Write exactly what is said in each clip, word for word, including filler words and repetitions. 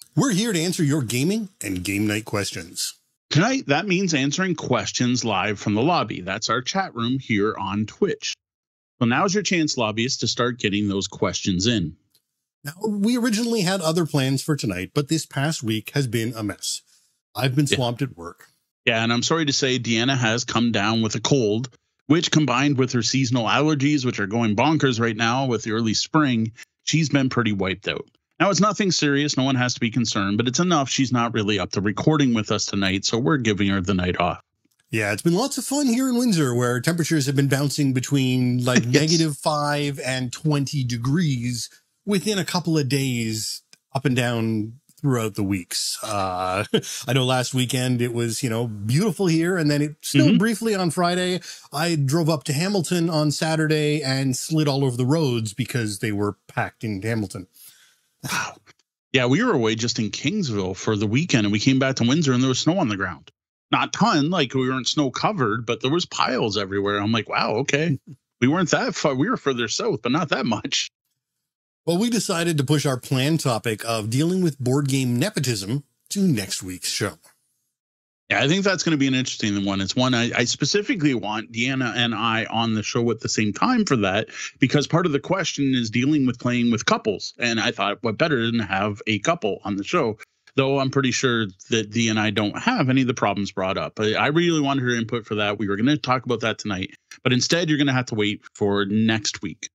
We're here to answer your gaming and game night questions. Tonight, that means answering questions live from the lobby. That's our chat room here on Twitch. So now's your chance, lobbyists, to start getting those questions in. Now, we originally had other plans for tonight, but this past week has been a mess. I've been swamped yeah. at work. Yeah, and I'm sorry to say Deanna has come down with a cold, which combined with her seasonal allergies, which are going bonkers right now with the early spring, she's been pretty wiped out. Now, it's nothing serious. No one has to be concerned, but it's enough. She's not really up to recording with us tonight, so we're giving her the night off. Yeah, it's been lots of fun here in Windsor, where temperatures have been bouncing between like yes. negative five and twenty degrees within a couple of days up and down throughout the weeks. Uh, I know last weekend it was, you know, beautiful here, and then it snowed mm-hmm. briefly on Friday. I drove up to Hamilton on Saturday and slid all over the roads because they were packed in Hamilton. Wow. Yeah, we were away just in Kingsville for the weekend, and we came back to Windsor, and there was snow on the ground. Not a ton, like we weren't snow covered, but there was piles everywhere. I'm like, wow, okay. We weren't that far. We were further south, but not that much. Well, we decided to push our planned topic of dealing with board game nepotism to next week's show. Yeah, I think that's going to be an interesting one. It's one I, I specifically want Deanna and I on the show at the same time for that, because part of the question is dealing with playing with couples. And I thought, what better than have a couple on the show? Though I'm pretty sure that Dee and I don't have any of the problems brought up. But I really wanted her input for that. We were going to talk about that tonight. But instead, you're going to have to wait for next week.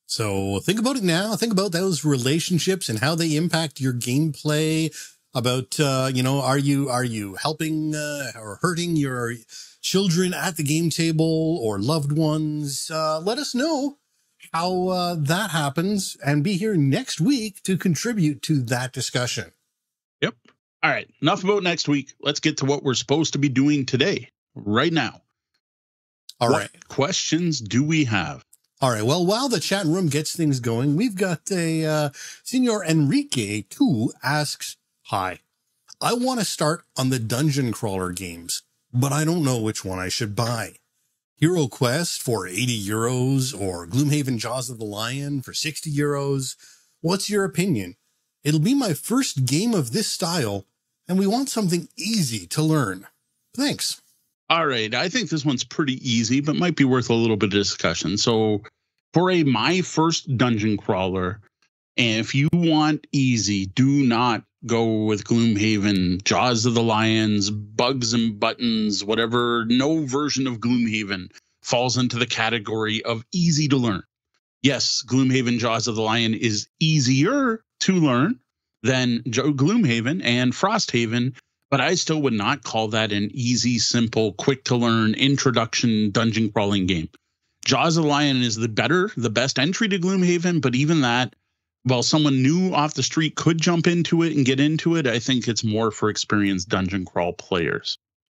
So think about it now. Think about those relationships and how they impact your gameplay. About, uh, you know, are you are you helping uh, or hurting your children at the game table or loved ones? Uh, let us know how uh, that happens and be here next week to contribute to that discussion. Yep. All right. Enough about next week. Let's get to what we're supposed to be doing today, right now. All what right. questions do we have? All right. Well, while the chat room gets things going, we've got a uh, Senor Enrique who asks, hi, I want to start on the dungeon crawler games, but I don't know which one I should buy. Heroquest for eighty euros or Gloomhaven Jaws of the Lion for sixty euros. What's your opinion? It'll be my first game of this style, and we want something easy to learn. Thanks. All right. I think this one's pretty easy, but might be worth a little bit of discussion. So for a my first dungeon crawler, and if you want easy, do not go with Gloomhaven, Jaws of the Lions, Bugs and Buttons, whatever. No version of Gloomhaven falls into the category of easy to learn. Yes, Gloomhaven, Jaws of the Lion is easier to learn than Gloomhaven and Frosthaven, but I still would not call that an easy, simple, quick to learn introduction dungeon crawling game. Jaws of the Lion is the better, the best entry to Gloomhaven, but even that, while someone new off the street could jump into it and get into it, I think it's more for experienced dungeon crawl players.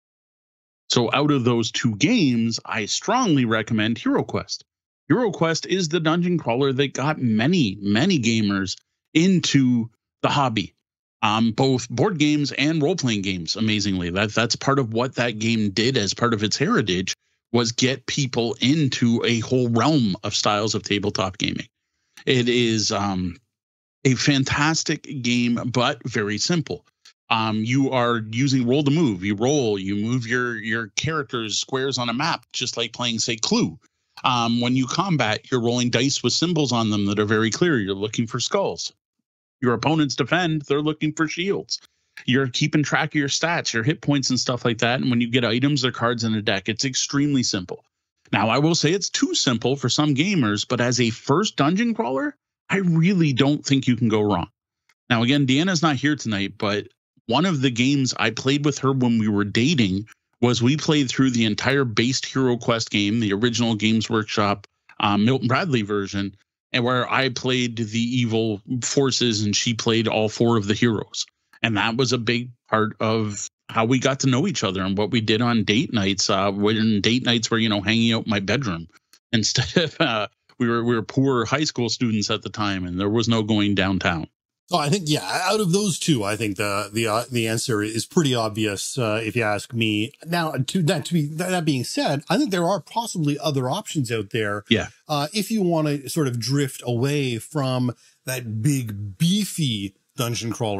So out of those two games, I strongly recommend Heroquest. Heroquest is the dungeon crawler that got many, many gamers into the hobby. Um, both board games and role-playing games, amazingly. That, that's part of what that game did as part of its heritage, was get people into a whole realm of styles of tabletop gaming. It is um, a fantastic game, but very simple. Um, you are using roll to move. You roll, you move your, your characters squares on a map, just like playing, say, Clue. Um, when you combat, you're rolling dice with symbols on them that are very clear. You're looking for skulls. Your opponents defend, they're looking for shields. You're keeping track of your stats, your hit points and stuff like that. And when you get items or cards in a deck, it's extremely simple. Now, I will say it's too simple for some gamers, but as a first dungeon crawler, I really don't think you can go wrong. Now, again, Deanna's not here tonight, but one of the games I played with her when we were dating was we played through the entire based Heroquest game, the original Games Workshop um, Milton Bradley version, and where I played the evil forces and she played all four of the heroes. And that was a big part of how we got to know each other and what we did on date nights. Uh, when date nights were, you know, hanging out in my bedroom instead of uh, we were we were poor high school students at the time, and there was no going downtown. Oh, I think, yeah, out of those two, I think the the uh, the answer is pretty obvious, uh, if you ask me. Now, to that to be that being said, I think there are possibly other options out there. Yeah. Uh, if you want to sort of drift away from that big beefy dungeon crawler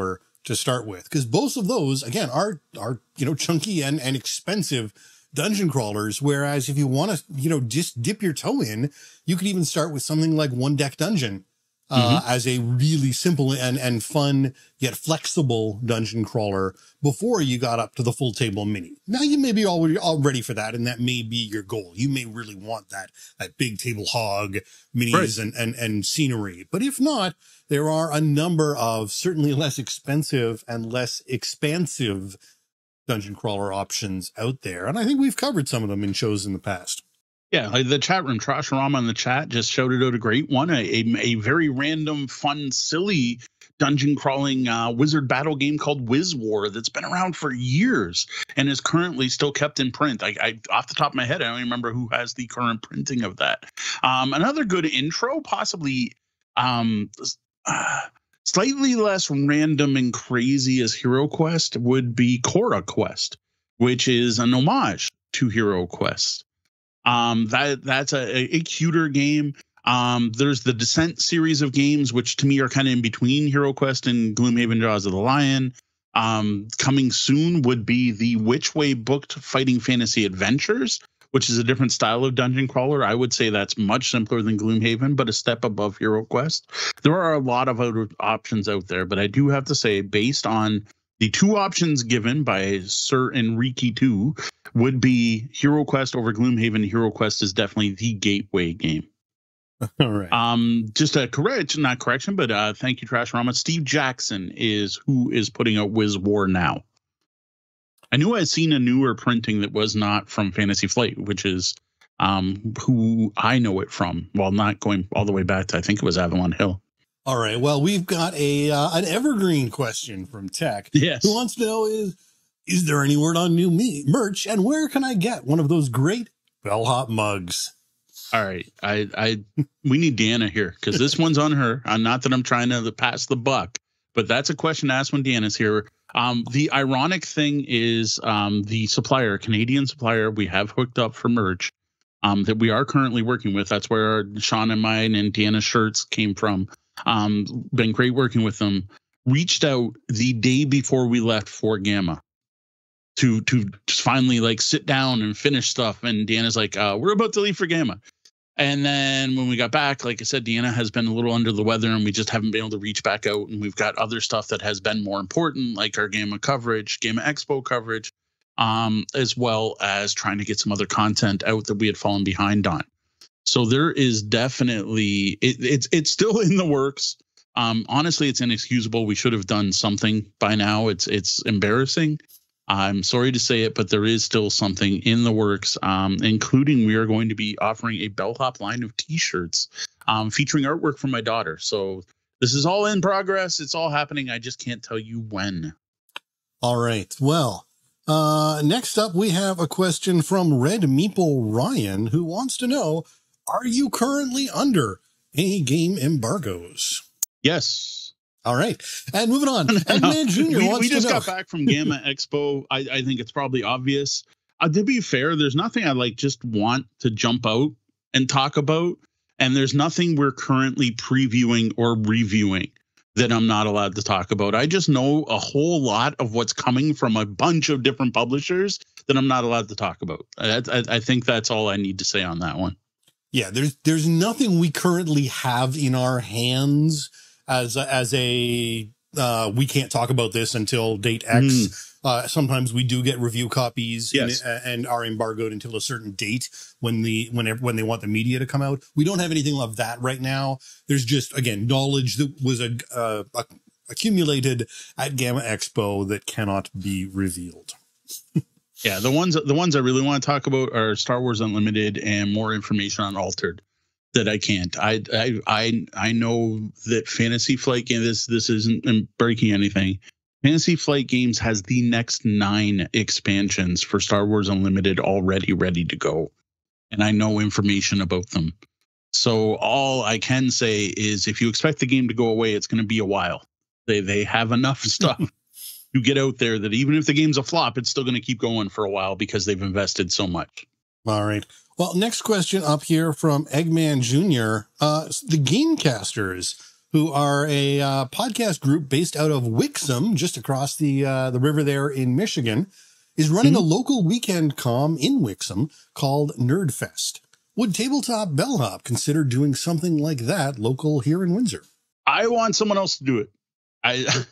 to start with, because both of those, again, are, are, you know, chunky and, and expensive dungeon crawlers. Whereas if you want to, you know, just dip your toe in, you could even start with something like One Deck Dungeon uh, mm-hmm. as a really simple and, and fun yet flexible dungeon crawler before you got up to the full table mini. Now you may be already all ready for that, and that may be your goal. You may really want that, that big table hog minis right. and, and, and scenery. But if not, there are a number of certainly less expensive and less expansive dungeon crawler options out there. And I think we've covered some of them in shows in the past. Yeah, like the chat room, Trasharama in the chat just shouted out a great one, a, a, a very random, fun, silly dungeon crawling uh, wizard battle game called Wiz War that's been around for years and is currently still kept in print. I, I off the top of my head, I don't remember who has the current printing of that. Um, another good intro, possibly um, uh, slightly less random and crazy as Heroquest, would be Heroquest, which is an homage to Heroquest. Um, that that's a, a cuter game. Um, there's the Descent series of games, which to me are kind of in between Heroquest and Gloomhaven Jaws of the Lion. Um, coming soon would be the Which Way Booked Fighting Fantasy Adventures, which is a different style of dungeon crawler. I would say that's much simpler than Gloomhaven, but a step above Heroquest. There are a lot of other options out there, but I do have to say, based on the two options given by Sir Enrique two, would be Heroquest over Gloomhaven. Heroquest is definitely the gateway game. All right. Um, just a correct, not correction, but uh, thank you, Trasharama. Steve Jackson is who is putting out Wiz War now. I knew I had seen a newer printing that was not from Fantasy Flight, which is um, who I know it from, while not going all the way back to, I think it was Avalon Hill. All right. Well, we've got a uh, an evergreen question from Tech. Yes. Who wants to know is, is there any word on new me merch, and where can I get one of those great Bellhop mugs? All right. I, I, we need Deanna here because this one's on her. Uh, not that I'm trying to pass the buck, but that's a question to ask when Deanna's here. Um, the ironic thing is um, the supplier, Canadian supplier we have hooked up for merch um, that we are currently working with. That's where Sean and mine and Deanna's shirts came from. Um, been great working with them. Reached out the day before we left for Gamma to to just finally like sit down and finish stuff. And Deanna's like, uh, we're about to leave for Gamma. And then when we got back, like I said, Deanna has been a little under the weather and we just haven't been able to reach back out. And we've got other stuff that has been more important, like our Gamma coverage, Gamma Expo coverage, um, as well as trying to get some other content out that we had fallen behind on. So there is definitely, it, it's it's still in the works. Um, honestly, it's inexcusable. We should have done something by now. It's it's embarrassing. I'm sorry to say it, but there is still something in the works, um, including we are going to be offering a Bellhop line of T-shirts um, featuring artwork from my daughter. So this is all in progress. It's all happening. I just can't tell you when. All right. Well, uh, next up, we have a question from Red Meeple Ryan, who wants to know, are you currently under any game embargoes? Yes. All right. And moving on. Eggman Junior we, wants we just to know. got back from Gamma Expo. I, I think it's probably obvious. Uh, to be fair, there's nothing I like just want to jump out and talk about. And there's nothing we're currently previewing or reviewing that I'm not allowed to talk about. I just know a whole lot of what's coming from a bunch of different publishers that I'm not allowed to talk about. I, I, I think that's all I need to say on that one. Yeah, there's there's nothing we currently have in our hands as a, as a uh, we can't talk about this until date X. Mm. Uh, sometimes we do get review copies, yes, and, and are embargoed until a certain date when the whenever when they want the media to come out. We don't have anything of that right now. There's just, again, knowledge that was a, uh, a accumulated at Gamma Expo that cannot be revealed. Yeah, the ones the ones I really want to talk about are Star Wars Unlimited and more information on Altered that I can't. I I I I know that Fantasy Flight game, this this isn't breaking anything. Fantasy Flight Games has the next nine expansions for Star Wars Unlimited already ready to go, and I know information about them. So all I can say is, if you expect the game to go away, it's going to be a while. They they have enough stuff to get out there that even if the game's a flop, it's still going to keep going for a while because they've invested so much. All right. Well, next question up here from Eggman Junior Uh, the Gamecasters, who are a uh, podcast group based out of Wixom, just across the uh, the river there in Michigan, is running mm-hmm. a local weekend comm in Wixom called Nerdfest. Would Tabletop Bellhop consider doing something like that local here in Windsor? I want someone else to do it. I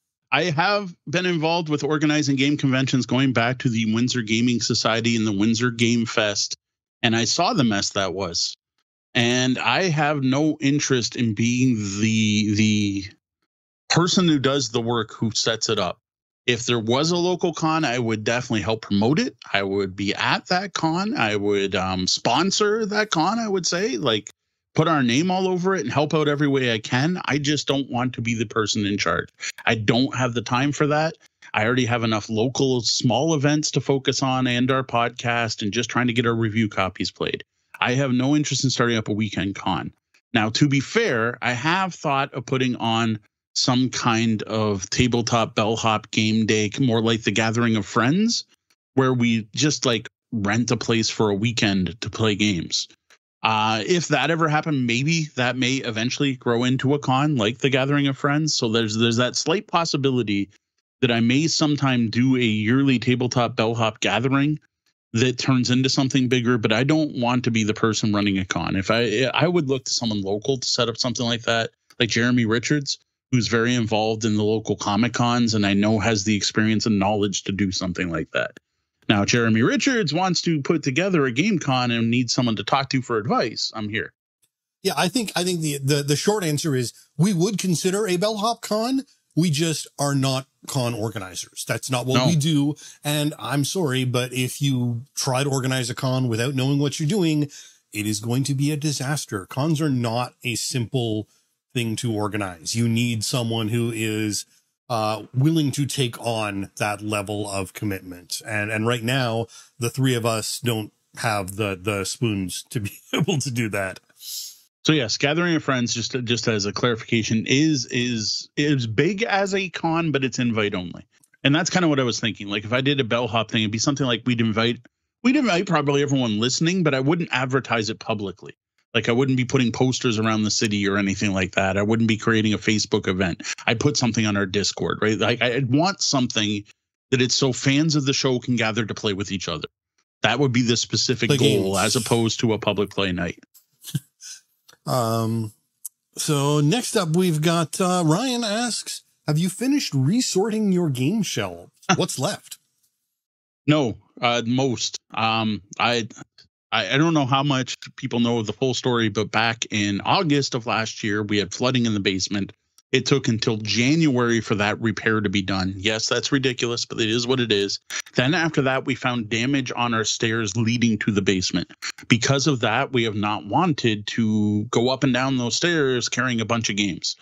I have been involved with organizing game conventions going back to the Windsor Gaming Society and the Windsor Game Fest, and I saw the mess that was. And I have no interest in being the the person who does the work, who sets it up. If there was a local con, I would definitely help promote it. I would be at that con. I would um, sponsor that con, I would say, like put our name all over it and help out every way I can. I just don't want to be the person in charge. I don't have the time for that. I already have enough local small events to focus on and our podcast and just trying to get our review copies played. I have no interest in starting up a weekend con. Now, to be fair, I have thought of putting on some kind of tabletop bellhop game day, more like the Gathering of Friends, where we just like rent a place for a weekend to play games. Uh, if that ever happened, maybe that may eventually grow into a con like the Gathering of Friends. So there's there's that slight possibility that I may sometime do a yearly tabletop bellhop gathering that turns into something bigger, but I don't want to be the person running a con. If I I would look to someone local to set up something like that, like Jeremy Richards, who's very involved in the local Comic Cons and I know has the experience and knowledge to do something like that. Now, Jeremy Richards wants to put together a game con and needs someone to talk to for advice. I'm here. Yeah, I think I think the, the, the short answer is we would consider a Bellhop Con. We just are not con organizers. That's not what no. we do. And I'm sorry, but if you try to organize a con without knowing what you're doing, it is going to be a disaster. Cons are not a simple thing to organize. You need someone who is uh, willing to take on that level of commitment. And, and right now, the three of us don't have the, the spoons to be able to do that. So yes, Gathering of Friends, just just as a clarification, is is is big as a con, but it's invite only, and that's kind of what I was thinking. Like if I did a bellhop thing, it'd be something like we'd invite we'd invite probably everyone listening, but I wouldn't advertise it publicly. Like I wouldn't be putting posters around the city or anything like that. I wouldn't be creating a Facebook event. I'd put something on our Discord, right? Like I'd want something that it's so fans of the show can gather to play with each other. That would be the specific play goal, games. As opposed to a public play night. Um, so next up, we've got, uh, Ryan asks, have you finished resorting your game shelves? What's left? No, uh, most, um, I, I, I don't know how much people know of the full story, but back in August of last year, we had flooding in the basement. It took until January for that repair to be done. Yes, that's ridiculous, but it is what it is. Then after that, we found damage on our stairs leading to the basement. Because of that, we have not wanted to go up and down those stairs carrying a bunch of games.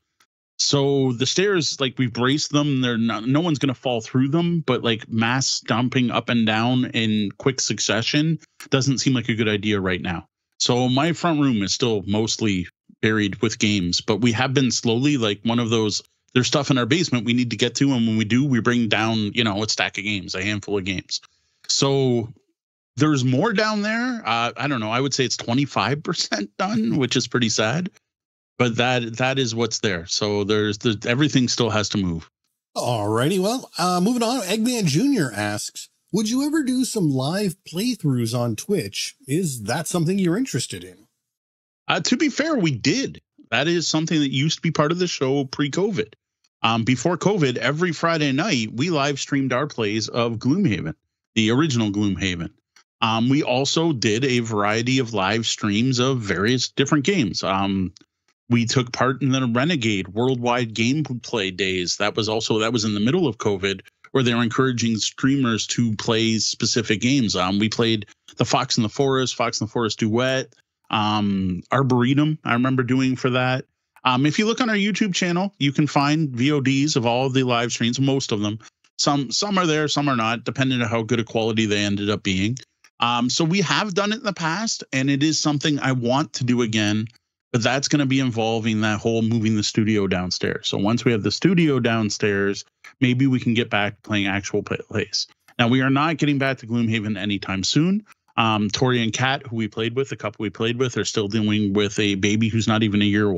So the stairs, like we've braced them, they're not, no one's going to fall through them, but like mass stomping up and down in quick succession doesn't seem like a good idea right now. So my front room is still mostly buried with games, but we have been slowly, like one of those, there's stuff in our basement we need to get to, and when we do, we bring down, you know, a stack of games, a handful of games. So there's more down there. Uh, I don't know. I would say it's twenty-five percent done, which is pretty sad, but that that is what's there. So there's, there's everything still has to move. Alrighty, well, uh, moving on. Eggman Junior asks, would you ever do some live playthroughs on Twitch? Is that something you're interested in? Uh, to be fair, we did. That is something that used to be part of the show pre-COVID. Um, before COVID, every Friday night, we live streamed our plays of Gloomhaven, the original Gloomhaven. Um, we also did a variety of live streams of various different games. Um, we took part in the Renegade Worldwide Gameplay Days. That was also, that was in the middle of COVID, where they were encouraging streamers to play specific games. Um, we played the Fox in the Forest, Fox in the Forest Duet, um, Arboretum, I remember doing for that. Um, if you look on our YouTube channel, you can find V O Ds of all of the live streams, most of them. Some some are there, some are not, depending on how good a quality they ended up being. Um, so we have done it in the past, and it is something I want to do again, but that's going to be involving that whole moving the studio downstairs. So once we have the studio downstairs, maybe we can get back to playing actual plays. Now, we are not getting back to Gloomhaven anytime soon. Um, Tori and Kat, who we played with, the couple we played with, are still dealing with a baby who's not even a year old.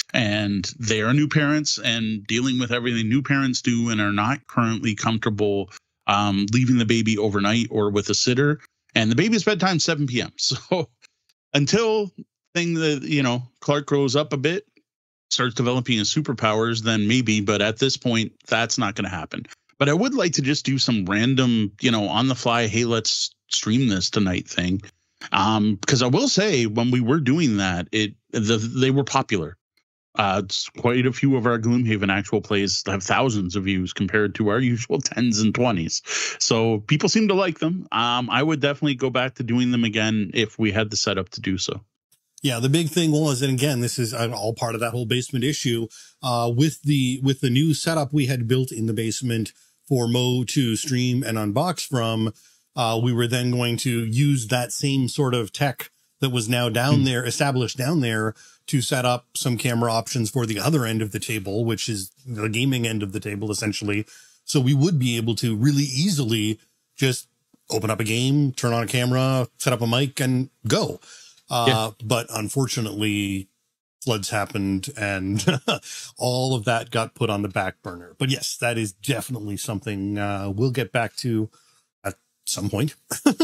and they are new parents and dealing with everything new parents do and are not currently comfortable um, leaving the baby overnight or with a sitter. And the baby's bedtime seven p.m. So until thing that, you know, Clark grows up a bit, starts developing his superpowers, then maybe. But at this point, that's not going to happen. But I would like to just do some random, you know, on the fly, hey, let's stream this tonight thing. Um, because I will say when we were doing that, it the, they were popular. Uh, it's quite a few of our Gloomhaven actual plays have thousands of views compared to our usual tens and twenties. So people seem to like them. Um, I would definitely go back to doing them again if we had the setup to do so. Yeah, the big thing was, and again, this is all part of that whole basement issue. Uh, with the with the new setup we had built in the basement for Mo to stream and unbox from, uh, we were then going to use that same sort of tech that was now down mm-hmm. there, established down there, to set up some camera options for the other end of the table, which is the gaming end of the table, essentially. So we would be able to really easily just open up a game, turn on a camera, set up a mic, and go. Uh, yeah. But unfortunately, floods happened and all of that got put on the back burner. But yes, that is definitely something uh, we'll get back to at some point.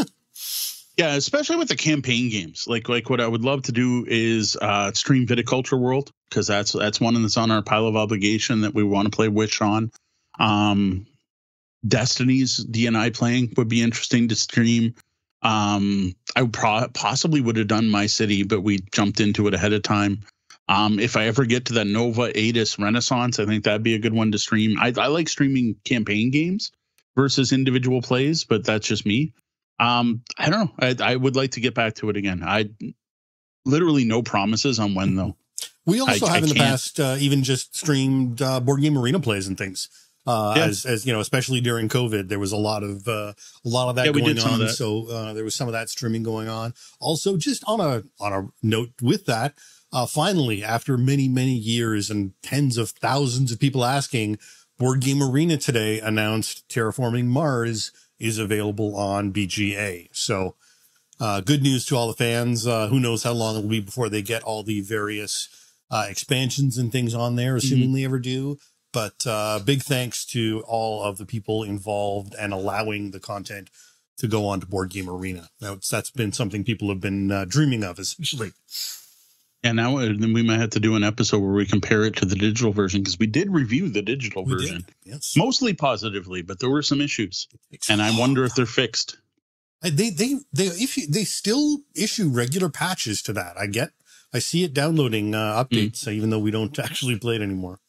Yeah, especially with the campaign games. Like like what I would love to do is uh, stream Viticulture World, because that's that's one that's on our pile of obligation that we want to play Wish on. Um, Destiny's D and I playing would be interesting to stream. Um, I pro- possibly would have done My City, but we jumped into it ahead of time. Um, if I ever get to that Nova Atis Renaissance, I think that'd be a good one to stream. I, I like streaming campaign games versus individual plays, but that's just me. Um, I don't know. I, I would like to get back to it again. I literally no promises on when though. We also I, have I in the can't. past uh, even just streamed uh, board game arena plays and things. Uh, yeah. as, as you know, especially during COVID, there was a lot of uh, a lot of that yeah, going on. That. So uh, there was some of that streaming going on. Also, just on a on a note with that, uh, finally, after many many years and tens of thousands of people asking, Board Game Arena today announced Terraforming Mars is available on B G A. So uh, good news to all the fans. Uh, who knows how long it will be before they get all the various uh, expansions and things on there, assuming mm-hmm. they ever do. But uh, big thanks to all of the people involved and allowing the content to go on to Board Game Arena. That's, that's been something people have been uh, dreaming of, essentially. And now then we might have to do an episode where we compare it to the digital version, because we did review the digital we version, did, yes. Mostly positively, but there were some issues, and I wonder if they're fixed. They they they issue they still issue regular patches to that. I get I see it downloading uh, updates, mm. even though we don't actually play it anymore.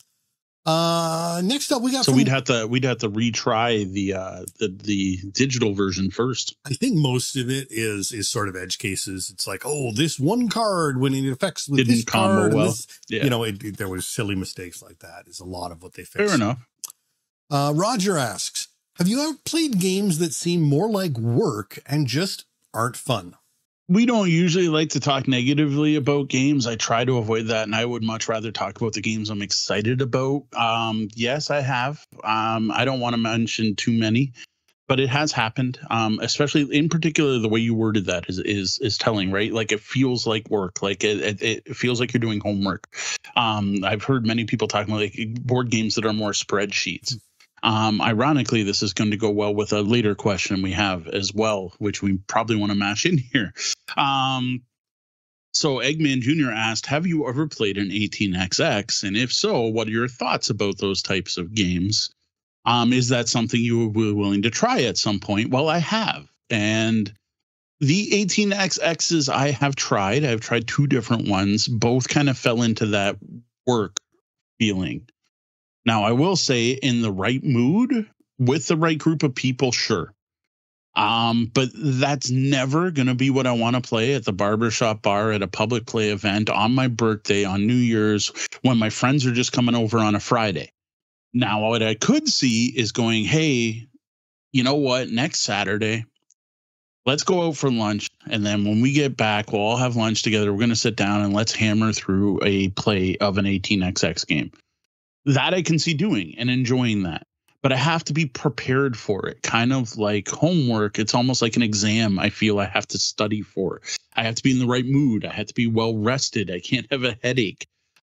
Uh, next up, we got. So from, we'd have to we'd have to retry the uh the the digital version first. I think most of it is is sort of edge cases. It's like, oh, this one card when it affects with Didn't this combo card, well. this, yeah. you know, it, it, there was silly mistakes like that. Is a lot of what they fixed. Fair enough. Uh, Roger asks, have you ever played games that seem more like work and just aren't fun? We don't usually like to talk negatively about games. I try to avoid that, and I would much rather talk about the games I'm excited about. Um, yes, I have. Um, I don't want to mention too many, but it has happened. Um, especially in particular, the way you worded that is is is telling, right? Like it feels like work. Like it it, it feels like you're doing homework. Um, I've heard many people talking about like board games that are more spreadsheets. Um, ironically, this is going to go well with a later question we have as well, which we probably want to mash in here. Um, so Eggman Junior asked, have you ever played an eighteen X X? And if so, what are your thoughts about those types of games? Um, is that something you would be willing to try at some point? Well, I have. And the eighteen X X's I have tried. I've tried two different ones. Both kind of fell into that work feeling. Now, I will say in the right mood with the right group of people, sure. Um, but that's never going to be what I want to play at the barbershop bar, at a public play event, on my birthday, on New Year's, when my friends are just coming over on a Friday. Now, what I could see is going, hey, you know what? Next Saturday, let's go out for lunch. And then when we get back, we'll all have lunch together. We're going to sit down and let's hammer through a play of an eighteen X X game. That I can see doing and enjoying that. But I have to be prepared for it. Kind of like homework. It's almost like an exam. I feel I have to study for. I have to be in the right mood. I have to be well rested. I can't have a headache.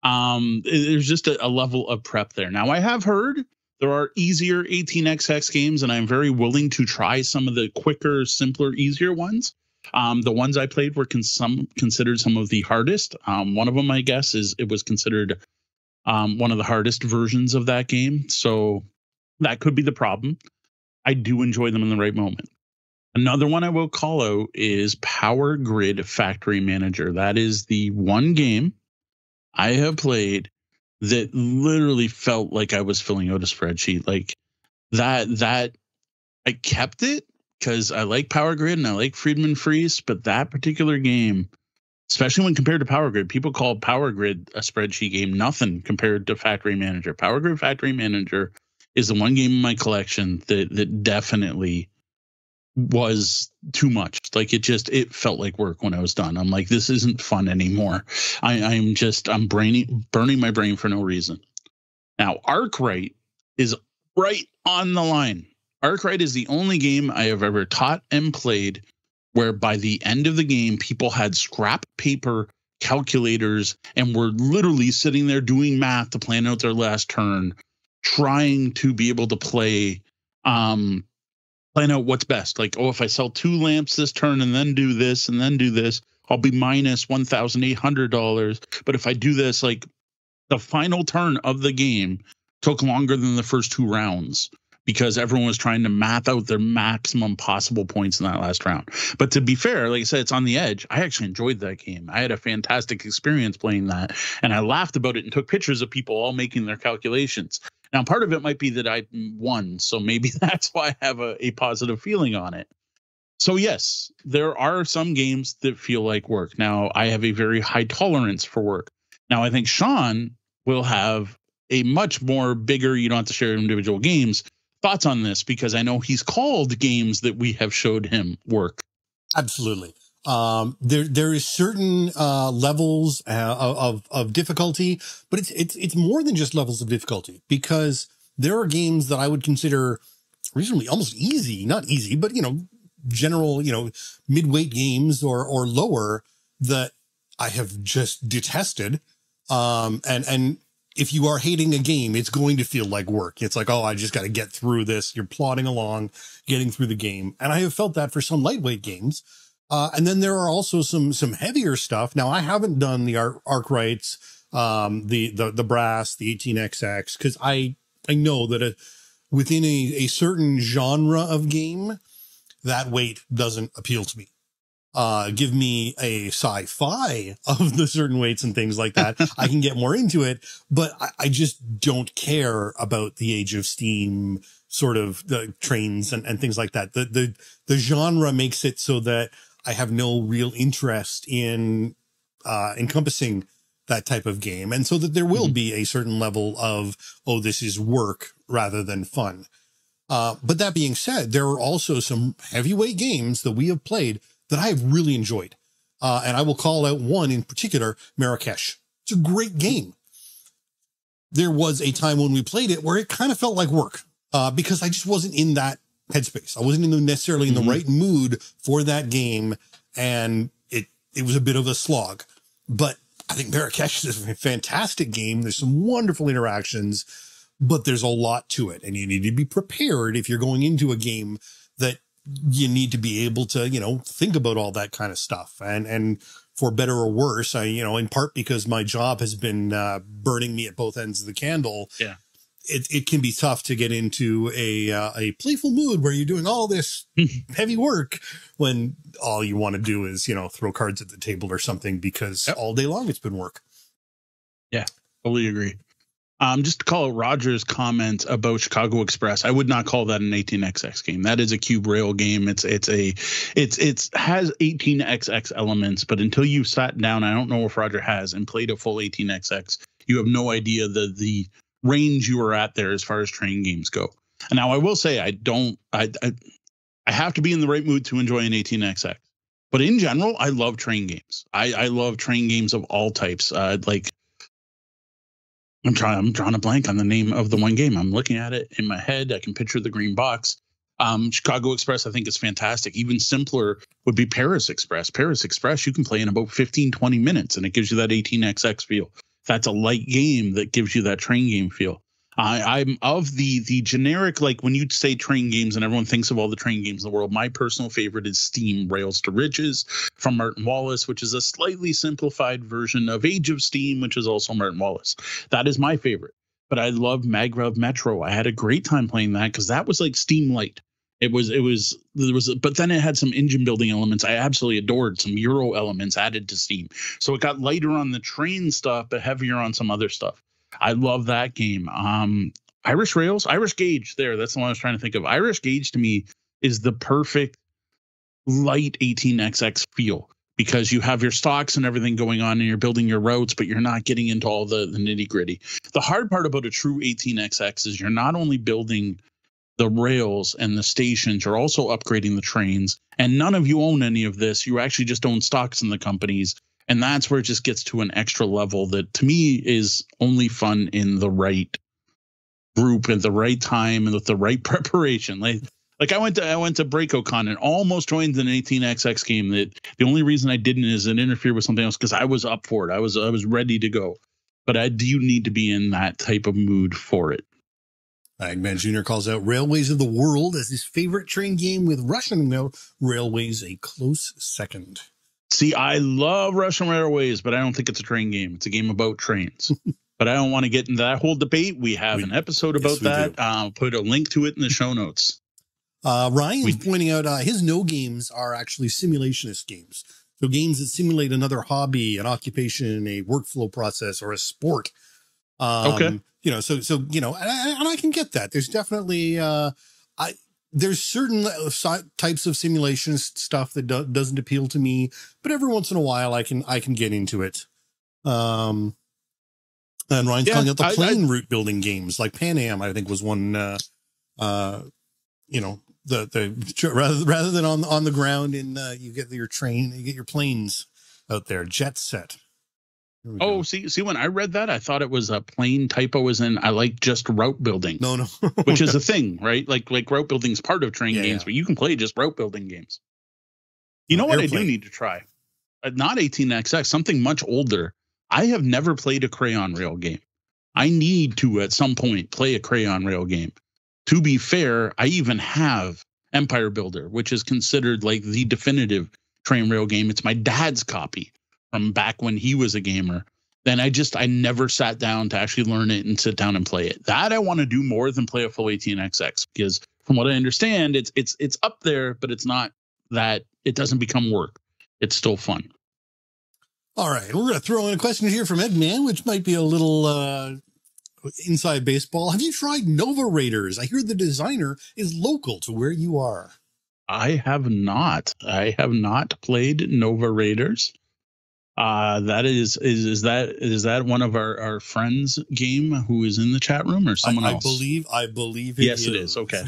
Um, there's just a, a level of prep there. Now, I have heard there are easier eighteen X X games, and I'm very willing to try some of the quicker, simpler, easier ones. Um, the ones I played were con- some considered some of the hardest. Um, one of them, I guess, is it was considered um, one of the hardest versions of that game. So that could be the problem. I do enjoy them in the right moment. Another one I will call out is Power Grid Factory Manager. That is the one game I have played that literally felt like I was filling out a spreadsheet. Like that, that I kept it because I like Power Grid and I like Friedman Freeze, but that particular game, especially when compared to Power Grid, people call Power Grid a spreadsheet game. Nothing compared to Factory Manager. Power Grid Factory Manager is the one game in my collection that that definitely was too much. Like it just, it felt like work when I was done. I'm like, this isn't fun anymore. I, I'm just, I'm braining, burning my brain for no reason. Now, Arkwright is right on the line. Arkwright is the only game I have ever taught and played where by the end of the game, people had scrap paper calculators and were literally sitting there doing math to plan out their last turn, trying to be able to play, um, plan out what's best. Like, oh, if I sell two lamps this turn and then do this and then do this, I'll be minus one thousand eight hundred dollars. But if I do this, like the final turn of the game took longer than the first two rounds because everyone was trying to math out their maximum possible points in that last round. But to be fair, like I said, it's on the edge. I actually enjoyed that game. I had a fantastic experience playing that, and I laughed about it and took pictures of people all making their calculations. Now, part of it might be that I won, so maybe that's why I have a, a positive feeling on it. So yes, there are some games that feel like work. Now, I have a very high tolerance for work. Now, I think Sean will have a much more bigger, you don't have to share individual games, thoughts on this, because I know he's called games that we have showed him work. Absolutely. Um, there, there is certain, uh, levels uh, of, of difficulty, but it's, it's, it's more than just levels of difficulty because there are games that I would consider reasonably almost easy, not easy, but, you know, general, you know, mid-weight games or, or lower that I have just detested. Um, and, and if you are hating a game, it's going to feel like work. It's like, oh, I just got to get through this. You're plodding along, getting through the game. And I have felt that for some lightweight games. Uh, and then there are also some, some heavier stuff. Now I haven't done the Ar- Arkwrights, um, the, the, the brass, the eighteen X X, cause I, I know that a, within a, a certain genre of game, that weight doesn't appeal to me. Uh, give me a sci-fi of the certain weights and things like that. I can get more into it, but I, I just don't care about the Age of Steam sort of the trains and, and things like that. The, the, the genre makes it so that I have no real interest in, uh, encompassing that type of game. And so that there will mm-hmm. be a certain level of, oh, this is work rather than fun. Uh, but that being said, there are also some heavyweight games that we have played that I have really enjoyed. Uh, and I will call out one in particular, Marrakesh. It's a great game. There was a time when we played it where it kind of felt like work, uh, because I just wasn't in that headspace. I wasn't in the, necessarily in the mm-hmm. right mood for that game. And it, it was a bit of a slog, but I think Marrakesh is a fantastic game. There's some wonderful interactions, but there's a lot to it. And you need to be prepared if you're going into a game that you need to be able to, you know, think about all that kind of stuff. And, and for better or worse, I, you know, in part because my job has been, uh, burning me at both ends of the candle. Yeah. It, it can be tough to get into a, uh, a playful mood where you're doing all this heavy work when all you want to do is, you know, throw cards at the table or something because yep. all day long it's been work. Yeah, totally agree. Um, just to call out Roger's comment about Chicago Express, I would not call that an eighteen X X game. That is a cube rail game. It's it's a it's it's has eighteen X X elements, but until you sat down, I don't know if Roger has and played a full eighteen X X, you have no idea the the range you are at there as far as train games go. And now I will say I don't I I, I have to be in the right mood to enjoy an eighteen X X. But in general, I love train games. I I love train games of all types. Uh, like. I'm trying, I'm drawing a blank on the name of the one game. I'm looking at it in my head. I can picture the green box. Um, Chicago Express, I think, is fantastic. Even simpler would be Paris Express. Paris Express, you can play in about fifteen, twenty minutes, and it gives you that eighteen X X feel. that's a light game that gives you that train game feel. I, I'm of the the generic, like when you say train games and everyone thinks of all the train games in the world, my personal favorite is Steam Rails to Riches from Martin Wallace, which is a slightly simplified version of Age of Steam, which is also Martin Wallace. That is my favorite. But I love Maglev Metro. I had a great time playing that because that was like Steam Light. It was, it was, there was, but then it had some engine building elements I absolutely adored, some Euro elements added to Steam. So it got lighter on the train stuff, but heavier on some other stuff. I love that game. Um, Irish Rails, Irish Gauge there. That's the one I was trying to think of. Irish Gauge to me is the perfect light eighteen X X feel because you have your stocks and everything going on and you're building your routes, but you're not getting into all the, the nitty gritty. The hard part about a true eighteen X X is you're not only building the rails and the stations, you're also upgrading the trains, and none of you own any of this. You actually just own stocks in the companies. And that's where it just gets to an extra level that to me is only fun in the right group at the right time and with the right preparation. Like, like I went to I went to Bellhop Con and almost joined an eighteen X X game that the only reason I didn't is it interfered with something else because I was up for it. I was I was ready to go. But I do need to be in that type of mood for it. Eggman Junior calls out Railways of the World as his favorite train game, with Russian Rail Railways a close second. See, I love Russian Railways, but I don't think it's a train game. It's a game about trains. But I don't want to get into that whole debate. We have we, an episode about yes, that. I'll put a link to it in the show notes. Uh, Ryan's we, pointing out uh, his no games are actually simulationist games. So games that simulate another hobby, an occupation, a workflow process, or a sport. Um, okay. You know, so, so you know, and I, and I can get that. There's definitely... Uh, I. There's certain types of simulation stuff that do, doesn't appeal to me, but every once in a while I can I can get into it. Um, and Ryan's yeah, calling out the plane I, I, route building games like Pan Am. I think was one. Uh, uh, you know, the the rather rather than on on the ground, in uh, you get your train, you get your planes out there. Jet Set. Oh, go. see, see, when I read that, I thought it was a plain typo as in I like just route building. No, no. Which is a thing, right? Like, like route building is part of train yeah, games, yeah. but you can play just route building games. You know uh, what airplane. I do need to try? Uh, not eighteen X X, something much older. I have never played a crayon rail game. I need to, at some point, play a crayon rail game. To be fair, I even have Empire Builder, which is considered like the definitive train rail game. It's my dad's copy from back when he was a gamer. Then I just, I never sat down to actually learn it and sit down and play it. That I want to do more than play a full eighteen X X, because from what I understand, it's, it's, it's up there, but it's not that it doesn't become work. It's still fun. All right. We're going to throw in a question here from Ed Man, which might be a little uh, inside baseball. Have you tried Nova Raiders? I hear the designer is local to where you are. I have not. I have not played Nova Raiders. Uh, that is, is, is that, is that one of our, our friends game who is in the chat room or someone I, else? I believe, I believe it yes, is. it is. Okay.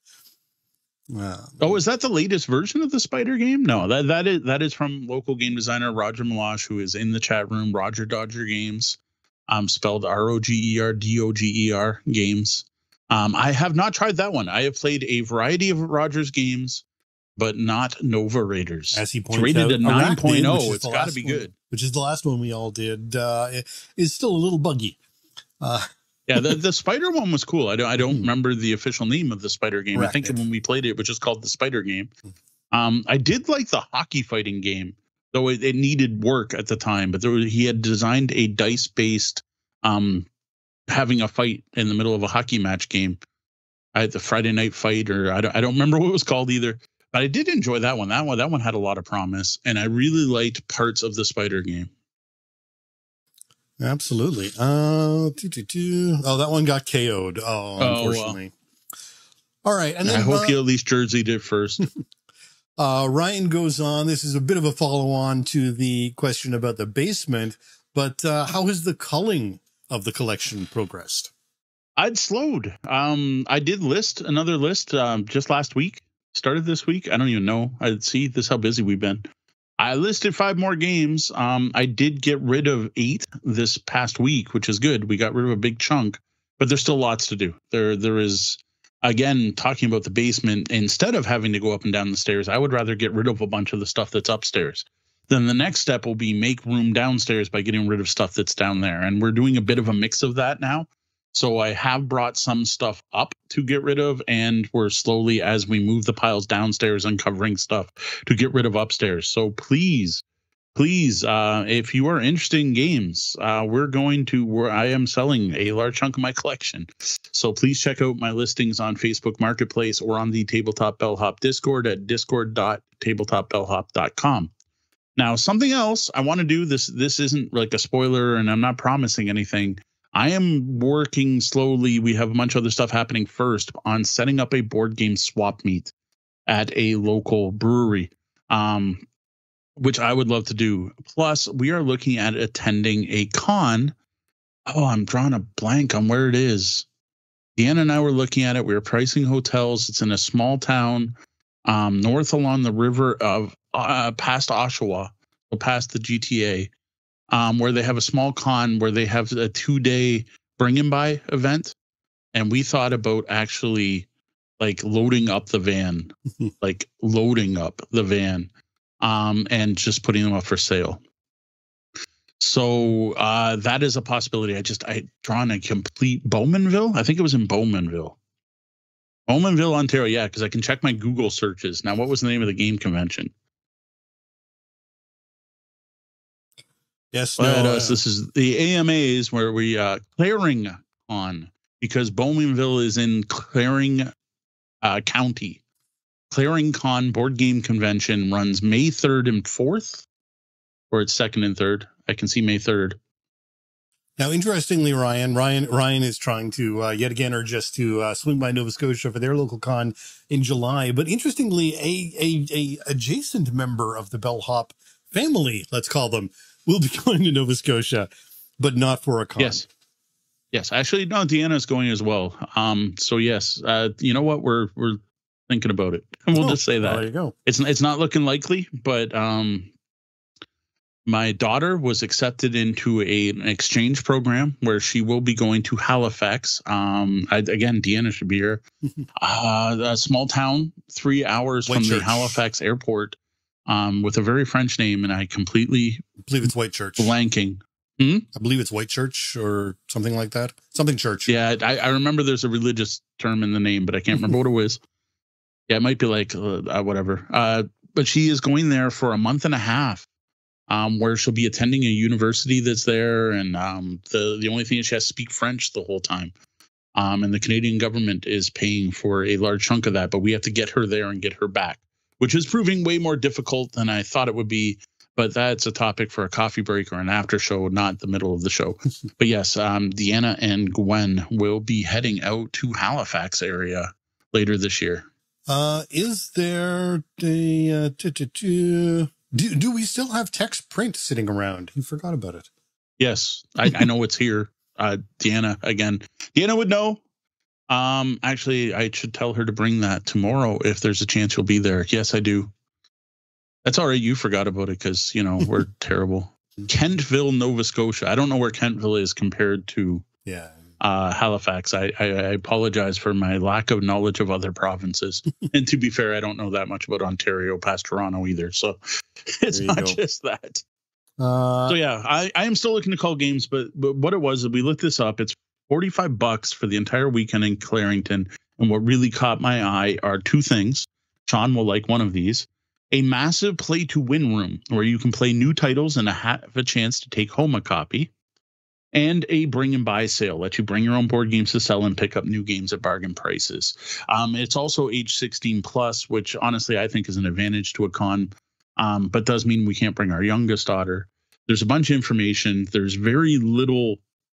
uh, oh, is that the latest version of the Spider game? No, that, that is, that is from local game designer Roger Malash, who is in the chat room. Roger Dodger Games, um, spelled R O G E R D O G E R games. Um, I have not tried that one. I have played a variety of Rogers games, but not Nova Raiders. As he points it's rated out, at nine point oh. It's got to be one, good. Which is the last one we all did. Uh, it is still a little buggy. Uh, yeah, the, the Spider one was cool. I don't I don't mm. remember the official name of the Spider game. Arachnid. I think when we played it, it was just called the Spider game. Um, I did like the hockey fighting game, though it, it needed work at the time. But there was, he had designed a dice based um, having a fight in the middle of a hockey match game. I had the Friday Night Fight, or I don't, I don't remember what it was called either. But I did enjoy that one. That one, that one had a lot of promise, and I really liked parts of the Spider game. Absolutely. Uh, doo, doo, doo. Oh, that one got K O'd. Oh, unfortunately. Oh, well. All right, and then I hope uh, you at least jerseyed it first. uh, Ryan goes on. This is a bit of a follow-on to the question about the basement, but uh, how has the culling of the collection progressed? I'd slowed. Um, I did list another list um, just last week. Started this week. I don't even know. I see this how busy we've been. I listed five more games. Um, I did get rid of eight this past week, which is good. We got rid of a big chunk, but there's still lots to do. There, there is, again, talking about the basement. Instead of having to go up and down the stairs, I would rather get rid of a bunch of the stuff that's upstairs. then the next step will be make room downstairs by getting rid of stuff that's down there. And we're doing a bit of a mix of that now. So I have brought some stuff up to get rid of, and we're slowly, as we move the piles downstairs, uncovering stuff to get rid of upstairs. So please, please, uh, if you are interested in games, uh, we're going to, where I am selling a large chunk of my collection. So please check out my listings on Facebook Marketplace or on the Tabletop Bellhop Discord at discord dot tabletop bellhop dot com. Now, something else I want to do, this, this isn't like a spoiler, and I'm not promising anything. I am working slowly. We have a bunch of other stuff happening first on setting up a board game swap meet at a local brewery, um, which I would love to do. Plus, we are looking at attending a con. Oh, I'm drawing a blank on where it is. Deanna and I were looking at it. We were pricing hotels. It's in a small town um, north along the river of uh, past Oshawa, so past the G T A. Um, where they have a small con where they have a two-day bring-and-buy event. And we thought about actually like loading up the van, like loading up the van um, and just putting them up for sale. So uh, that is a possibility. I just, I drawn a complete Bowmanville. I think it was in Bowmanville. Bowmanville, Ontario. Yeah, because I can check my Google searches. Now, what was the name of the game convention? Yes, But no, uh, us, this is the A M As where we uh, clearing on, because Bowmanville is in Claring uh, County. Claring Con Board Game Convention runs May third and fourth, or it's second and third. I can see May third. Now, interestingly, Ryan, Ryan, Ryan is trying to uh, yet again urge us to uh, swing by Nova Scotia for their local con in July. But interestingly, a a, a adjacent member of the Bellhop family, let's call them, will be going to Nova Scotia, but not for a con. Yes, yes. Actually, no. Deanna's going as well. Um. So yes. Uh. You know what? We're we're thinking about it. We'll Oh, just say that. there you go. It's it's not looking likely, but um. My daughter was accepted into a, an exchange program where she will be going to Halifax. Um, I, again, Deanna should be here. uh, a small town, three hours White from Church. the Halifax airport, um, with a very French name, and I completely I believe it's White Church. blanking. I believe it's White Church or something like that. Something church. Yeah, I, I remember there's a religious term in the name, but I can't remember what it was. Yeah, it might be like uh, whatever. Uh, but she is going there for a month and a half. Um, where she'll be attending a university that's there, and um, the the only thing is she has to speak French the whole time. Um, and the Canadian government is paying for a large chunk of that, but we have to get her there and get her back, which is proving way more difficult than I thought it would be. But that's a topic for a coffee break or an after show, not the middle of the show. But yes, um, Deanna and Gwen will be heading out to Halifax area later this year. Uh, is there a uh, t- t- t- do do we still have text print sitting around? You forgot about it. Yes, I, I know it's here. Uh, Deanna, again, Deanna would know. Um, actually, I should tell her to bring that tomorrow if there's a chance you'll be there. Yes, I do. That's all right. You forgot about it because, you know, we're terrible. Kentville, Nova Scotia. I don't know where Kentville is compared to Yeah. uh, Halifax. I, I, I apologize for my lack of knowledge of other provinces. And to be fair, I don't know that much about Ontario past Toronto either. So it's not go. just that. Uh, so yeah, I, I am still looking to call games, but but what it was, we looked this up. It's forty-five bucks for the entire weekend in Clarington. And what really caught my eye are two things. Sean will like one of these. A massive play to win room where you can play new titles and have a chance to take home a copy. And a bring and buy sale. Let you bring your own board games to sell and pick up new games at bargain prices. Um, it's also age sixteen plus, which honestly I think is an advantage to a con, um, but does mean we can't bring our youngest daughter. There's a bunch of information. There's very little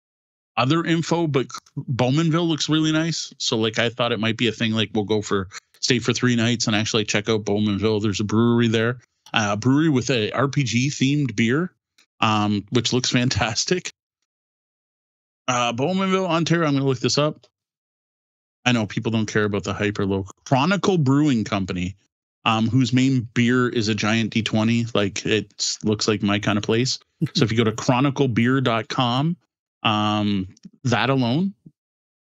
other info, but Bowmanville looks really nice. So like I thought it might be a thing like we'll go for stay for three nights and actually check out Bowmanville. There's a brewery there, uh, a brewery with a R P G themed beer, um, which looks fantastic. Uh, Bowmanville, Ontario. I'm going to look this up. I know people don't care about the hyper local Chronicle Brewing Company, um, whose main beer is a giant D twenty. Like it looks like my kind of place. So if you go to chronicle beer dot com, um, that alone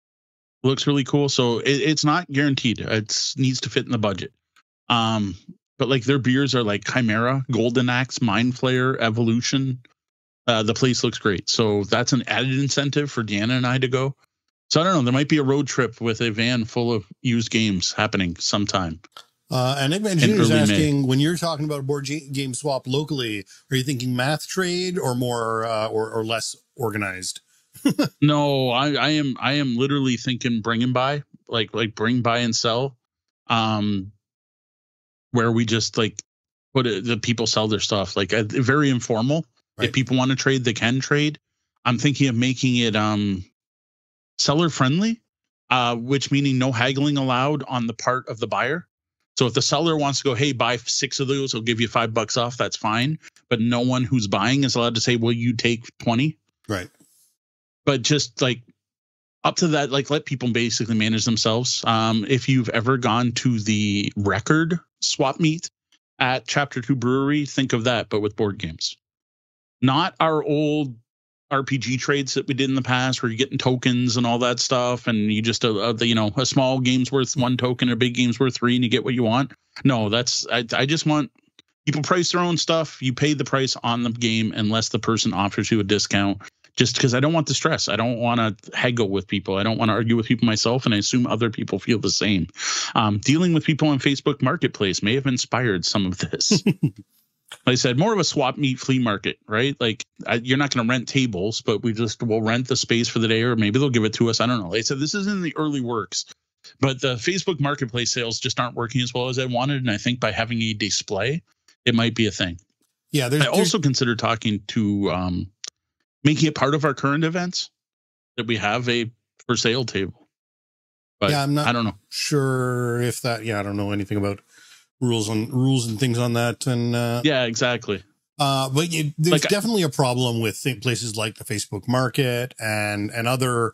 looks really cool. So it, it's not guaranteed. It needs to fit in the budget. Um, but like their beers are like Chimera, Golden Axe, Mind Flayer, Evolution. Uh, the place looks great. So that's an added incentive for Deanna and I to go. So I don't know. There might be a road trip with a van full of used games happening sometime. Uh, and Nick Junior is asking, May. when you're talking about a board game swap locally, are you thinking math trade or more uh, or, or less organized? No, I, I am. I am literally thinking bring and buy, like like bring, buy, and sell, um, where we just like put it, the people sell their stuff, like uh, very informal. Right. If people want to trade, they can trade. I'm thinking of making it um, seller friendly, uh, which meaning no haggling allowed on the part of the buyer. So if the seller wants to go, hey, buy six of those, I'll give you five bucks off. That's fine. But no one who's buying is allowed to say, well, you take twenty. Right. But just like up to that, like let people basically manage themselves. Um, if you've ever gone to the record swap meet at Chapter Two Brewery, think of that, but with board games. Not our old R P G trades that we did in the past where you're getting tokens and all that stuff. And you just, uh, the, you know, a small game's worth one token, a big game's worth three, and you get what you want. No, that's, I, I just want people price their own stuff. You pay the price on the game unless the person offers you a discount, just because I don't want the stress. I don't want to haggle with people. I don't want to argue with people myself. And I assume other people feel the same. Um, dealing with people on Facebook Marketplace may have inspired some of this. Like I said, more of a swap meet flea market, right? Like I, you're not going to rent tables, but we just will rent the space for the day, or maybe they'll give it to us. I don't know. Like I said, this is in the early works, but the Facebook Marketplace sales just aren't working as well as I wanted. And I think by having a display, it might be a thing. Yeah. I also considered talking to um, making it part of our current events that we have a for sale table. But yeah, I'm not I don't know. sure if that, yeah, I don't know anything about rules on rules and things on that. And uh, yeah, exactly. Uh, but you, there's like, definitely a problem with th- places like the Facebook Market and, and other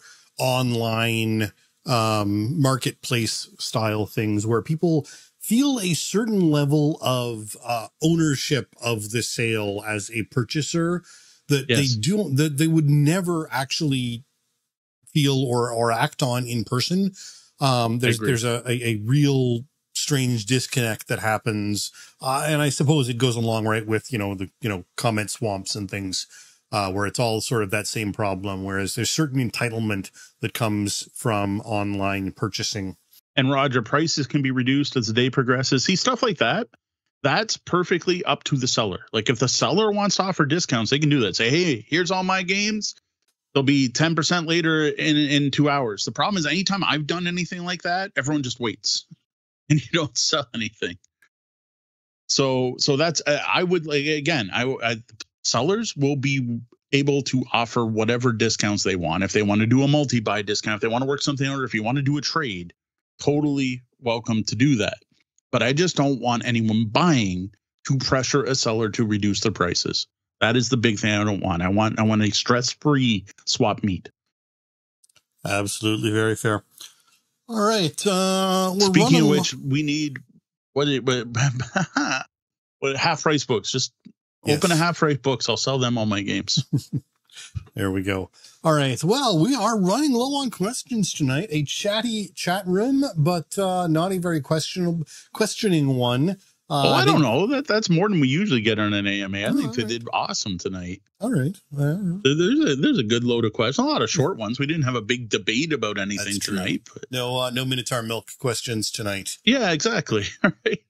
online um, marketplace style things where people feel a certain level of uh, ownership of the sale as a purchaser that yes. they do that they would never actually feel or or act on in person. Um, there's there's a, a, a real strange disconnect that happens, uh, and I suppose it goes along right with you know the you know comment swamps and things, uh, where it's all sort of that same problem. Whereas there's certain entitlement that comes from online purchasing. And Roger, prices can be reduced as the day progresses. See, stuff like that. That's perfectly up to the seller. Like if the seller wants to offer discounts, they can do that. Say, hey, here's all my games. They'll be ten percent later in, in two hours. The problem is anytime I've done anything like that, everyone just waits and you don't sell anything. So, so that's, I would like, again, I, I sellers will be able to offer whatever discounts they want. If they want to do a multi-buy discount, if they want to work something out, or if you want to do a trade, totally welcome to do that. But I just don't want anyone buying to pressure a seller to reduce their prices. That is the big thing I don't want. I want I want a stress-free swap meet. Absolutely, very fair. All right. Uh, we're Speaking of which, we need what it what, what half price books. Just yes. Open a half price books. I'll sell them all my games. There we go. All right. Well, we are running low on questions tonight. A chatty chat room, but uh, not a very question questioning one. Uh, oh, I, I don't know. That that's more than we usually get on an A M A. I oh, think they right. did awesome tonight. All right. Uh, there's a there's a good load of questions. A lot of short ones. We didn't have a big debate about anything tonight. But. No, uh, no Minotaur Milk questions tonight. Yeah, exactly. All right.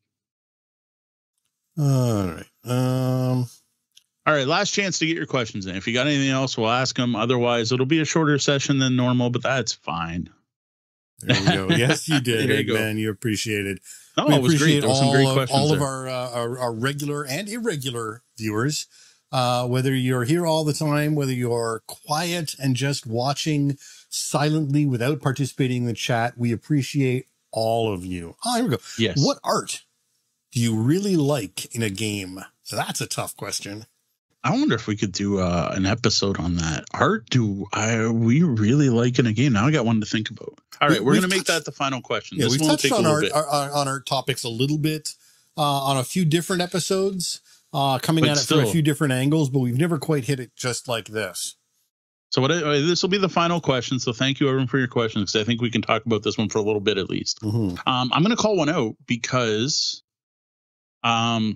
All right. Um. All right, last chance to get your questions in. If you got anything else, we'll ask them. Otherwise, it'll be a shorter session than normal, but that's fine. There we go. Yes, you did, Eggman. You appreciate it. Oh, we it was great. There was some great of, questions. All there. of our, uh, our our regular and irregular viewers, uh, whether you're here all the time, whether you're quiet and just watching silently without participating in the chat, we appreciate all of you. Oh, here we go. Yes. What art do you really like in a game? That's a tough question. I wonder if we could do uh, an episode on that. Art do I we really like in a game? Now I got one to think about. All right, we, we're going to make that the final question. Yeah, this we've touched on our, our on our topics a little bit uh, on a few different episodes, uh, coming but at it still, from a few different angles, but we've never quite hit it just like this. So what? I, this will be the final question. So thank you everyone for your questions, because I think we can talk about this one for a little bit at least. Mm-hmm. Um, I'm going to call one out because Um,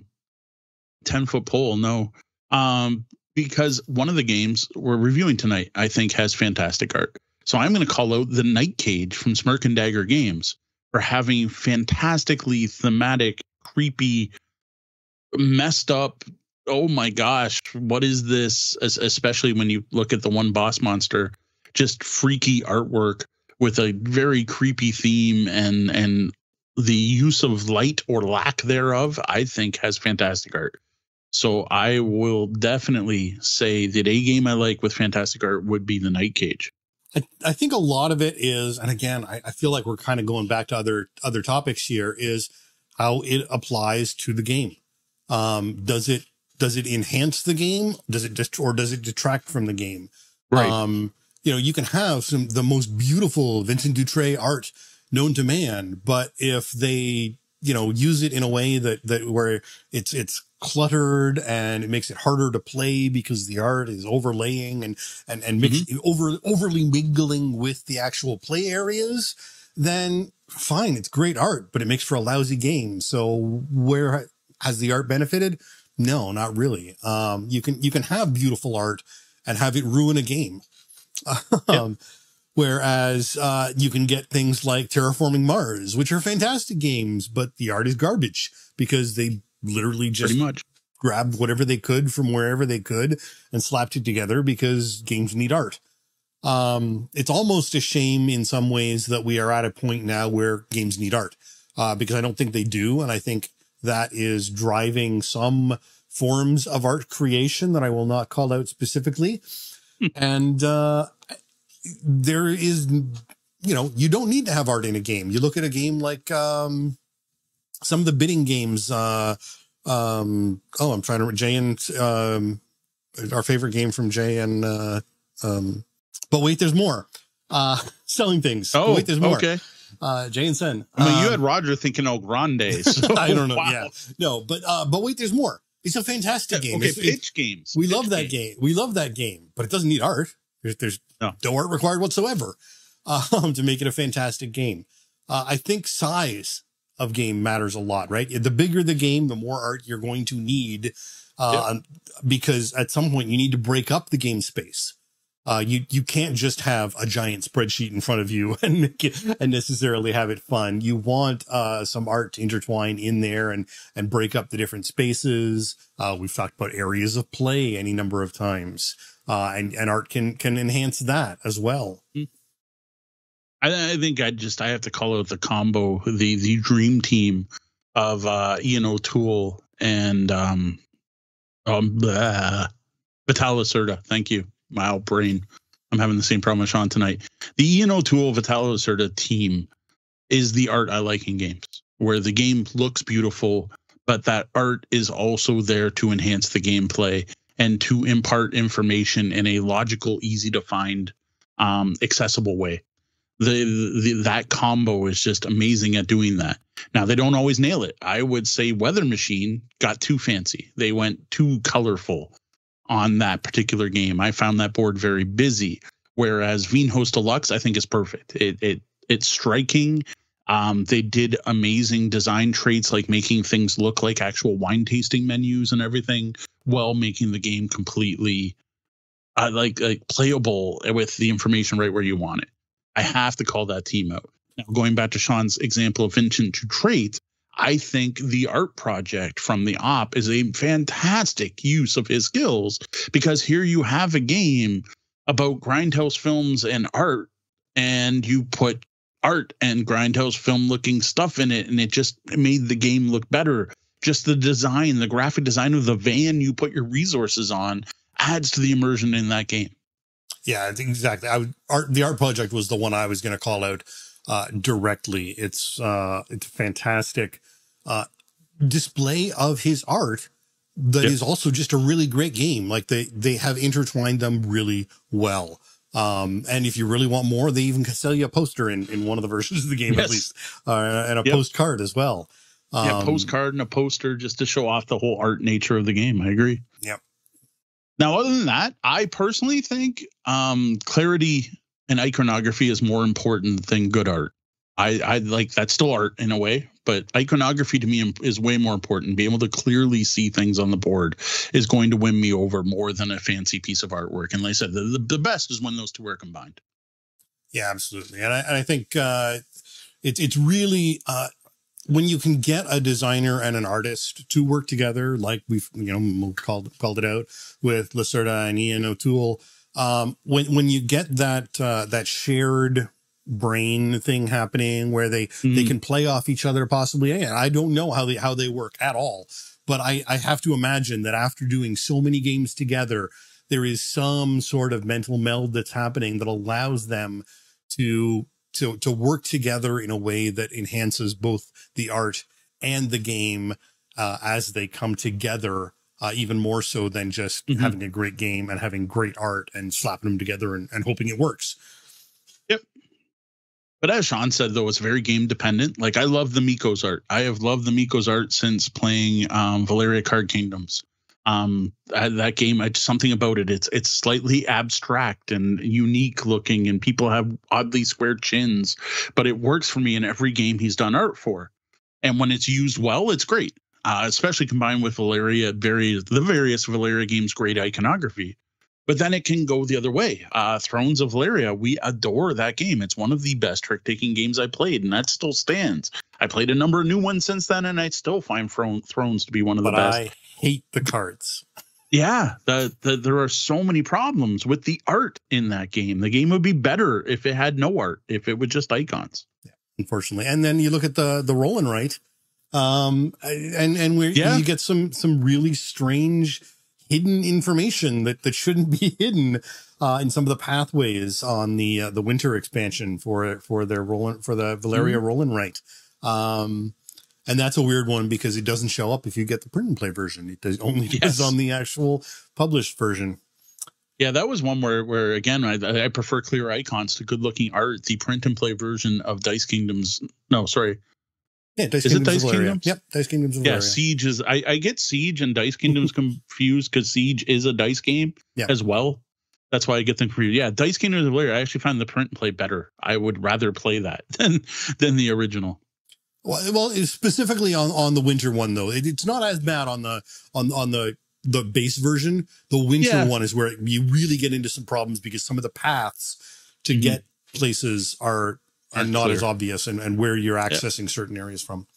ten foot pole, no. Um, because one of the games we're reviewing tonight, I think, has fantastic art. So I'm going to call out the Night Cage from Smirk and Dagger Games for having fantastically thematic, creepy, messed up. Oh my gosh, what is this? Especially when you look at the one boss monster, just freaky artwork with a very creepy theme, and and the use of light or lack thereof, I think, has fantastic art. So I will definitely say that a game I like with fantastic art would be the Night Cage. I, I think a lot of it is, and again, I, I feel like we're kind of going back to other other topics here, is how it applies to the game. Um, does it does it enhance the game? Does it just, or does it detract from the game? Right. Um, you know, you can have some the most beautiful Vincent Dutrait art known to man, but if they, you know, use it in a way that that where it's it's cluttered and it makes it harder to play because the art is overlaying and and and mix, mm-hmm. over overly mingling with the actual play areas, then fine, it's great art, but it makes for a lousy game. So where has the art benefited? No, not really. Um, you can you can have beautiful art and have it ruin a game. um, yep. Whereas uh, you can get things like Terraforming Mars, which are fantastic games, but the art is garbage because they literally just Pretty much grabbed whatever they could from wherever they could and slapped it together because games need art. Um, it's almost a shame in some ways that we are at a point now where games need art, uh, because I don't think they do. And I think that is driving some forms of art creation that I will not call out specifically. and, uh, there is, you know, you don't need to have art in a game. You look at a game like, um, some of the bidding games, uh, um, oh, I'm trying to, Jay and, um, our favorite game from Jay and, uh, um, but wait, there's more, uh, selling things. Oh, but wait, there's more. Okay. Uh, Jay and Sen. I mean, um, you had Roger thinking El Grande. So, I don't know. wow. Yeah, no, but, uh, but wait, there's more. It's a fantastic yeah, game. Okay. It's, pitch it's, games. We pitch love that game. game. We love that game, but it doesn't need art. There's, there's no. no art required whatsoever, um, to make it a fantastic game. Uh, I think size of game matters a lot, right? The bigger the game, the more art you're going to need, uh, yep. because at some point you need to break up the game space. Uh, you, you can't just have a giant spreadsheet in front of you and make it, and necessarily have it fun. You want, uh, some art to intertwine in there and, and break up the different spaces. Uh, we've talked about areas of play any number of times. Uh, and, and art can, can enhance that as well. I, I think I just, I have to call out the combo, the, the dream team of, uh, Ian O'Toole and, um, um, blah, Vital Lacerda. Thank you. My old brain. I'm having the same problem with Sean tonight. The Ian O'Toole Vital Lacerda team is the art I like in games, where the game looks beautiful, but that art is also there to enhance the gameplay and to impart information in a logical, easy to find, um, accessible way. The, the that combo is just amazing at doing that. Now, they don't always nail it. I would say Weather Machine got too fancy. They went too colorful on that particular game. I found that board very busy, whereas Vinhos Deluxe, I think, is perfect. It it it's striking. Um, they did amazing design traits like making things look like actual wine tasting menus and everything, while making the game completely uh, like like playable with the information right where you want it. I have to call that team out. Now, going back to Sean's example of Vincent Dutrait, I think the art project from the op is a fantastic use of his skills, because here you have a game about grindhouse films and art, and you put art and grindhouse film looking stuff in it, and it just made the game look better. Just the design, the graphic design of the van you put your resources on adds to the immersion in that game. Yeah, exactly. I would, art, the art project was the one I was going to call out uh, directly. It's uh, it's fantastic uh, display of his art that yep. is also just a really great game. Like they, they have intertwined them really well. Um, and if you really want more, they even sell you a poster in, in one of the versions of the game, yes. at least, uh, and a yep. postcard as well. Um, yeah, postcard and a poster just to show off the whole art nature of the game. I agree. Yep. Now, other than that, I personally think um, clarity and iconography is more important than good art. I, I like that's still art in a way, but iconography to me is way more important. Being able to clearly see things on the board is going to win me over more than a fancy piece of artwork. And like I said, the, the, the best is when those two are combined. Yeah, absolutely. And I, and I think uh, it's it's really uh, when you can get a designer and an artist to work together, like we've you know called called it out with Lacerda and Ian O'Toole. Um, when when you get that uh, that shared brain thing happening where they mm. they can play off each other possibly, and I don't know how they how they work at all, but I I have to imagine that after doing so many games together, there is some sort of mental meld that's happening that allows them to to to work together in a way that enhances both the art and the game uh, as they come together, uh, even more so than just mm-hmm. having a great game and having great art and slapping them together and, and hoping it works. Yep. But as Sean said, though, it's very game dependent. Like, I love the Mikos art. I have loved the Mikos art since playing um, Valeria Card Kingdoms. Um, that game, I, something about it, it's it's slightly abstract and unique looking, and people have oddly squared chins, but it works for me in every game he's done art for. And when it's used well, it's great, uh, especially combined with Valeria, various, the various Valeria games' great iconography. But then it can go the other way. Uh, Thrones of Valeria, we adore that game. It's one of the best trick-taking games I played, and that still stands. I played a number of new ones since then, and I still find Thrones to be one of the but best. I hate the cards. Yeah, the, the, there are so many problems with the art in that game. The game would be better if it had no art, if it was just icons. Yeah, unfortunately. And then you look at the the roll and write, um, and and where yeah. you get some some really strange hidden information that, that shouldn't be hidden uh, in some of the pathways on the uh, the winter expansion for for their roll for the Valeria mm-hmm. roll and write. Um, and that's a weird one because it doesn't show up if you get the print and play version. It does only yes. does on the actual published version. Yeah, that was one where, where again, I, I prefer clear icons to good looking art. The print and play version of Dice Kingdoms. No, sorry. Yeah, Dice is Kingdoms it Dice Kingdoms? Yep, Dice Kingdoms. Yeah, Siege is. I, I get Siege and Dice Kingdoms confused because Siege is a dice game yeah. as well. That's why I get them confused. Yeah, Dice Kingdoms of Valeria. I actually find the print and play better. I would rather play that than than the original. Well, well, specifically on on the winter one though, it, it's not as bad on the on on the the base version. The winter yeah. one is where you really get into some problems because some of the paths to mm-hmm. get places are. And not clear. As obvious, and, and where you're accessing yeah. certain areas from.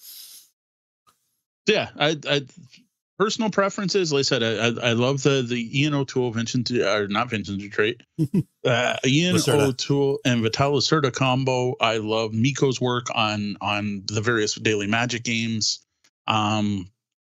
Yeah, I, I personal preferences. Like I said, I, I love the the Ian O'Toole Vincent or not Vincent Detroit, uh, Ian Lacerda. O'Toole and Vital Lacerda combo. I love Miko's work on on the various daily Magic games. Um,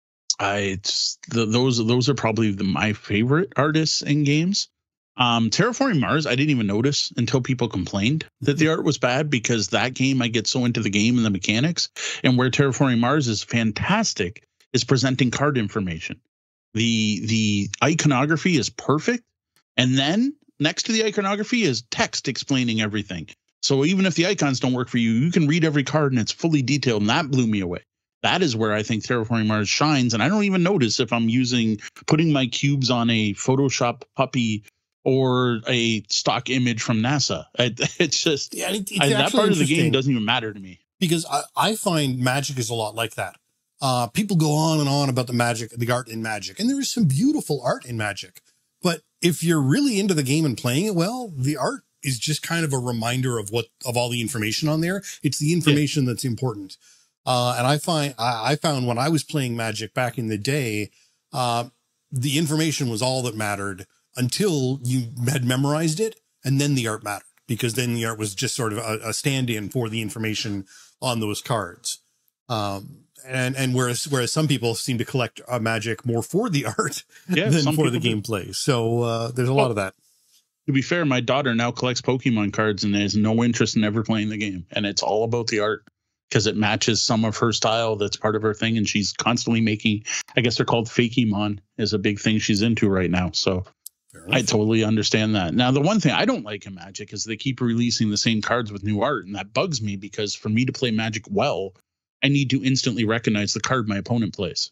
I the, those those are probably the, my favorite artists in games. Um, Terraforming Mars, I didn't even notice until people complained that the art was bad because that game, I get so into the game and the mechanics, and where Terraforming Mars is fantastic is presenting card information. The, the iconography is perfect. And then next to the iconography is text explaining everything. So even if the icons don't work for you, you can read every card and it's fully detailed. And that blew me away. That is where I think Terraforming Mars shines. And I don't even notice if I'm using, putting my cubes on a Photoshop puppy or a stock image from NASA. It, it's just, yeah, it, it's I, that part of the game doesn't even matter to me. Because I, I find Magic is a lot like that. Uh, people go on and on about the magic, the art in Magic, and there is some beautiful art in Magic. But if you're really into the game and playing it well, the art is just kind of a reminder of what, of all the information on there. It's the information yeah. that's important. Uh, and I find, I, I found when I was playing Magic back in the day, uh, the information was all that mattered until you had memorized it. And then the art mattered because then the art was just sort of a, a stand-in for the information on those cards. Um, and, and whereas, whereas some people seem to collect uh, Magic more for the art yeah, than for the gameplay. Do. So, uh, there's a well, lot of that. To be fair, my daughter now collects Pokemon cards and has no interest in ever playing the game. And it's all about the art because it matches some of her style. That's part of her thing. And she's constantly making, I guess they're called Fakemon is a big thing she's into right now. So I totally understand that. Now, the one thing I don't like in Magic is they keep releasing the same cards with new art. And that bugs me because for me to play Magic well, I need to instantly recognize the card my opponent plays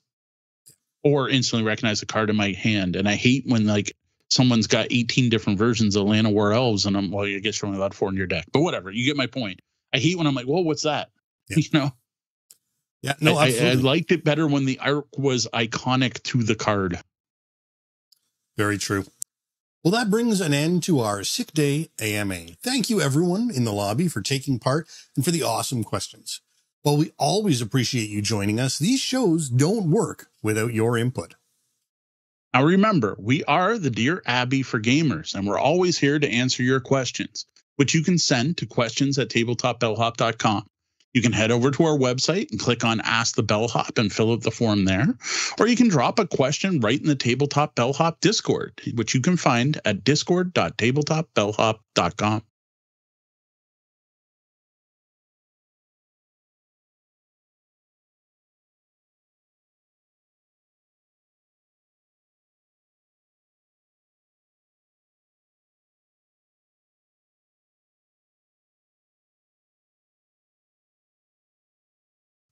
or instantly recognize the card in my hand. And I hate when like someone's got eighteen different versions of Land of War Elves and I'm, well, I guess you're only allowed four in your deck, but whatever, you get my point. I hate when I'm like, whoa, what's that? Yeah. You know? Yeah, no, I, absolutely. I, I liked it better when the art was iconic to the card. Very true. Well, that brings an end to our Sick Day A M A. Thank you, everyone in the lobby, for taking part and for the awesome questions. While we always appreciate you joining us, these shows don't work without your input. Now, remember, we are the Dear Abby for gamers, and we're always here to answer your questions, which you can send to questions at tabletop bellhop dot com. You can head over to our website and click on Ask the Bellhop and fill out the form there. Or you can drop a question right in the Tabletop Bellhop Discord, which you can find at discord dot tabletop bellhop dot com.